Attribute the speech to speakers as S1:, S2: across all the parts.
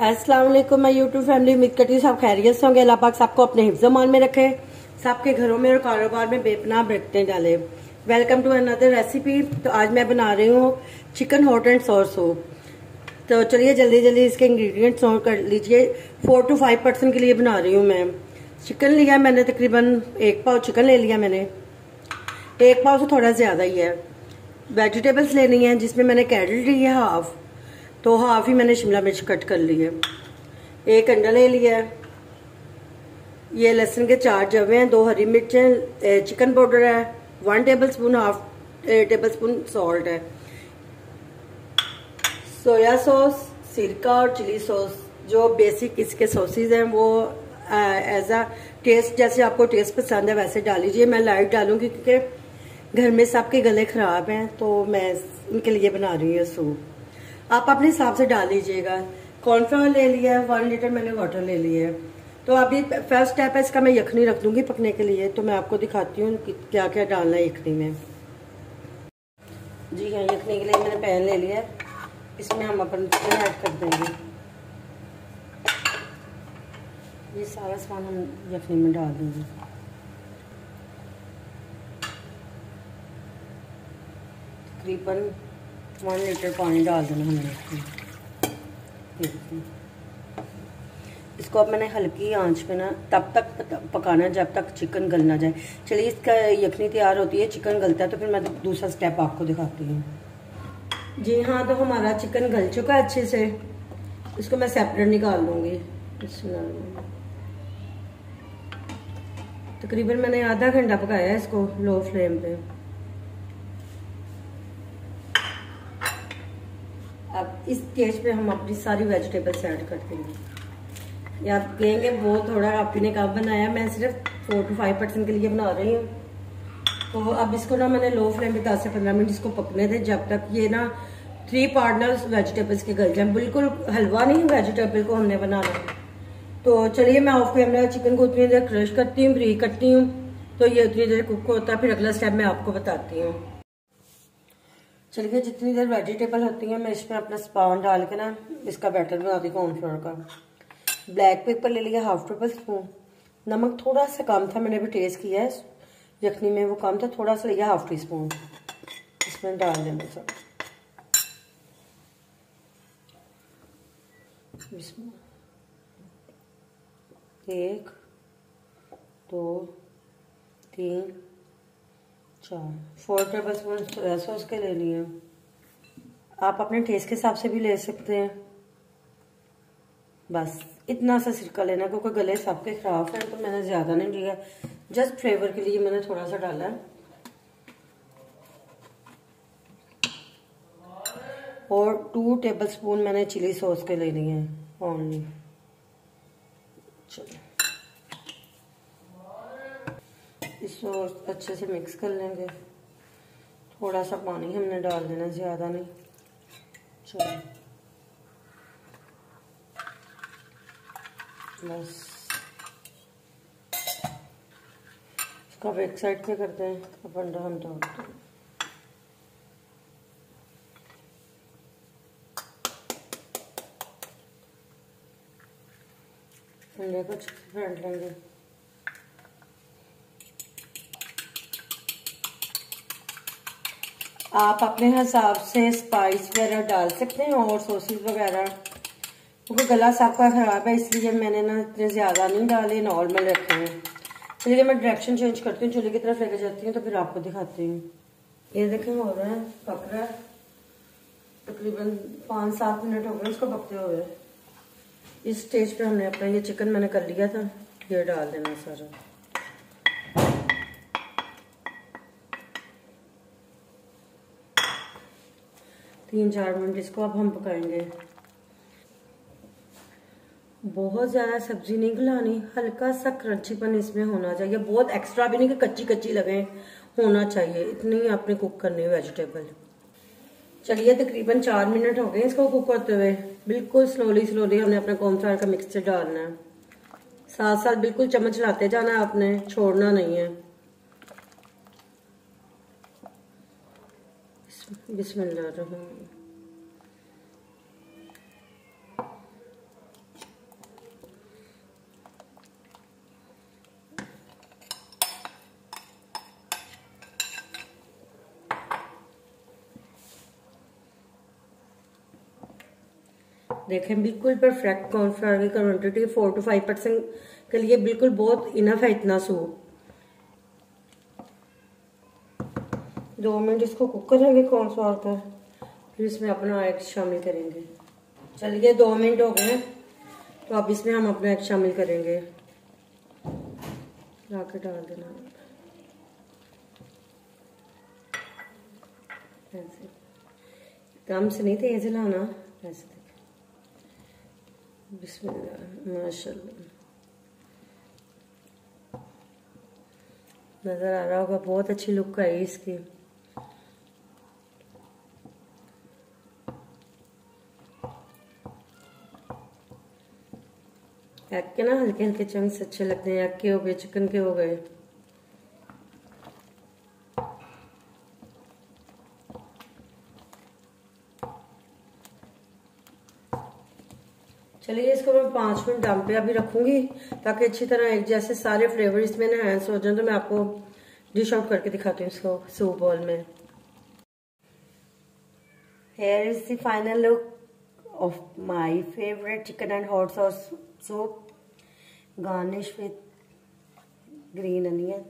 S1: अस्सलाम वालेकुम मैं यूट्यूब फैमिली उम्मीद करती हूँ सब खैरियत से होंगे। अल्लाह पाक सबको अपने हिफ्ज़-ओ-मान में रखे, सबके घरों में और कारोबार में बेपनाह बरकतें डाले। Welcome to another recipe. तो आज मैं बना रही हूँ chicken hot and sour soup. तो चलिए जल्दी जल्दी इसके इंग्रेडिएंट्स नोट कर लीजिए। 4 to 5 पर्सन के लिए बना रही हूँ मैं। चिकन लिया मैंने तकरीबन 1 पाव चिकन ले लिया मैंने, 1 पाव से थोड़ा ज़्यादा ही है। वेजिटेबल्स लेनी है जिसमें मैंने कैरट ली है हाफ, तो हाफ ही मैंने शिमला मिर्च कट कर ली है। 1 अंडा ले लिया है। ये लहसुन के 4 जवे हैं, 2 हरी मिर्चें, चिकन पाउडर है 1 tablespoon, half tablespoon salt है, सोया सॉस, सिरका और चिली सॉस जो बेसिक इसके सॉसेज हैं वो एज अ टेस्ट जैसे आपको टेस्ट पसंद है वैसे डाल लीजिए। मैं लाइट डालूंगी क्योंकि घर में सबके गले खराब हैं, तो मैं इनके लिए बना रही हूँ सूप। आप अपने हिसाब से डाल लीजिएगा। कॉर्नफ्लोर ले लिया है, 1 लीटर मैंने वाटर ले लिया है। तो अभी फर्स्ट स्टेप है इसका, मैं यखनी रख दूंगी पकने के लिए, तो मैं आपको दिखाती हूँ कि क्या क्या डालना है यखनी में। जी हाँ, यखनी के लिए मैंने पैन ले लिया है, इसमें हम अपन चिकन ऐड कर देंगे। ये सारा सामान हम यखनी में डाल देंगे। तकरीबन 1 लीटर पानी डाल देना हमने। इसको अब मैंने हल्की आंच पे ना तब तक पकाना जब तक चिकन गल ना जाए। चलिए इसका यखनी तैयार होती है, चिकन गलता है तो फिर मैं दूसरा स्टेप आपको दिखाती हूँ। जी हाँ, तो हमारा चिकन गल चुका है अच्छे से। इसको मैं सेपरेट निकाल लूँगी। तकरीबन मैंने आधा घंटा पकाया है इसको लो फ्लेम पे। अब इस स्टेज पे हम अपनी सारी वेजिटेबल्स ऐड कर देंगे। या आप कहेंगे वो थोड़ा आपी ने कम बनाया, मैं सिर्फ 4 to 5 पर्सन के लिए बना रही हूँ। तो अब इसको ना मैंने लो फ्लेम पे 10 से 15 मिनट इसको पकने थे, जब तक ये ना 3 पार्टनर्स वेजिटेबल्स के गल जाए। बिल्कुल हलवा नहीं वेजिटेबल को हमने बनाना। तो चलिए मैं ऑफ कैमरा चिकन को उतनी देर क्रश करती हूँ, ब्रीक करती हूँ, तो ये उतनी देर कुक होता है। फिर अगला स्टेप मैं आपको बताती हूँ। चलिए जितनी देर वेजिटेबल होती है मैं इसमें अपना स्पान डाल के ना इसका बैटर बनाती हूँ कॉर्नफ्लोर का। ब्लैक पेपर ले लिया 1/2 टेबल स्पून। नमक थोड़ा सा कम था, मैंने भी टेस्ट किया है यखनी में, वो कम था, थोड़ा सा लिया 1/2 टीस्पून। इसमें डाल देना सब। इसमें 1 2 3 4 टेबल स्पून सोया सॉस के ले लिए। आप अपने टेस्ट के हिसाब से भी ले सकते हैं। बस इतना सा सिरका लेना क्योंकि गले सबके खराब हैं, तो मैंने ज्यादा नहीं लिया, जस्ट फ्लेवर के लिए मैंने थोड़ा सा डाला है। और 2 टेबल स्पून मैंने चिली सॉस के ले लिए हैं ओनली। चलो इसको अच्छे से मिक्स कर लेंगे। थोड़ा सा पानी हमने डाल देना, ज्यादा नहीं। चलो बस इसको अब एक साइड पे करते हैं। अब अंडा हम डालते हैं। अंडे को अच्छे से फेंट लेंगे। आप अपने हिसाब से स्पाइस वगैरह डाल सकते हैं और सॉसेस वगैरह, क्योंकि गला सबका खराब है इसलिए मैंने ना इतने ज्यादा नहीं डाले, नॉर्मल रखे हैं। चलिए मैं डायरेक्शन चेंज करती हूँ, चूल्हे की तरफ लेकर जाती हूँ, तो फिर आपको दिखाती हूँ। ये देखें हो रहा है, पक रहा है। तकरीबन 5-7 मिनट हो गए इसको पकते हुए। इस स्टेज पे हमने अपना ये चिकन मैंने कर लिया था, ये डाल देना सारा। 3-4 मिनट इसको अब हम पकाएंगे। बहुत ज्यादा सब्जी नहीं गलानी, हल्का सा क्रंचीपन इसमें होना चाहिए, बहुत एक्स्ट्रा भी नहीं कि कच्ची कच्ची लगे, होना चाहिए। इतनी आपने कुक करनी है वेजिटेबल। चलिए तकरीबन 4 मिनट हो गए इसको कुक करते हुए। बिल्कुल स्लोली स्लोली हमने अपना कॉर्नफ्लोर का मिक्सचर डालना है, साथ साथ बिल्कुल चम्मच लाते जाना है, आपने छोड़ना नहीं है। बिस्मिल्लाह। देखें बिल्कुल परफेक्ट कॉर्नफ्लावर की क्वांटिटी 4 to 5% के लिए बिल्कुल बहुत इनफ है इतना सूप। 2 मिनट इसको कुक करेंगे कॉर्नफ्लावर पर, फिर इसमें अपना एग शामिल करेंगे। चलिए 2 मिनट हो गए, तो अब इसमें हम अपना एग शामिल करेंगे। ला के डाल देना ऐसे, कम से नहीं तेज लाना, ऐसे देखें। बिस्मिल्लाह, माशाल्लाह नजर आ रहा होगा, बहुत अच्छी लुक आई इसकी। एग के ना हल्के हल्के चंक्स अच्छे लगते हैं, एग के हो गए, चिकन के हो गए। चलिए इसको मैं 5 मिनट दम पे अभी रखूंगी, ताकि अच्छी तरह एक जैसे सारे फ्लेवर इसमें एनहांस हो जाए। तो मैं आपको डिश आउट करके दिखाती हूँ इसको सूप बॉल में। Here is the final look of my favourite chicken and hot sauce soup, garnish with green onion.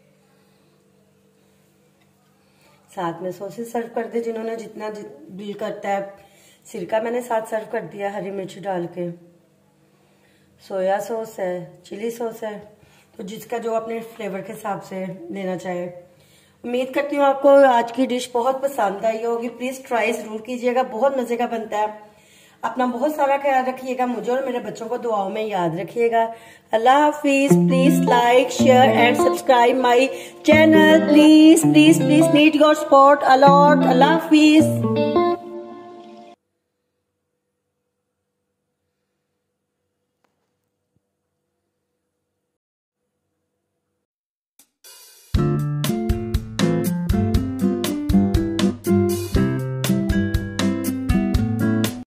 S1: साथ में सॉसेस सर्व कर दे जिन्होंने जितना दिल करता है। सिरका मैंने साथ सर्व कर दिया हरी मिर्च डाल के। सोया सॉस है, चिली सॉस है, तो जिसका जो अपने फ्लेवर के हिसाब से लेना चाहे। उम्मीद करती हूँ आपको आज की डिश बहुत पसंद आई होगी। प्लीज ट्राई जरूर कीजिएगा, बहुत मजे का बनता है। अपना बहुत सारा ख्याल रखिएगा, मुझे और मेरे बच्चों को दुआओं में याद रखिएगा। अल्लाह हाफिज। Please like, share and subscribe my channel. Please please please need your support a lot. अल्लाह हाफिज।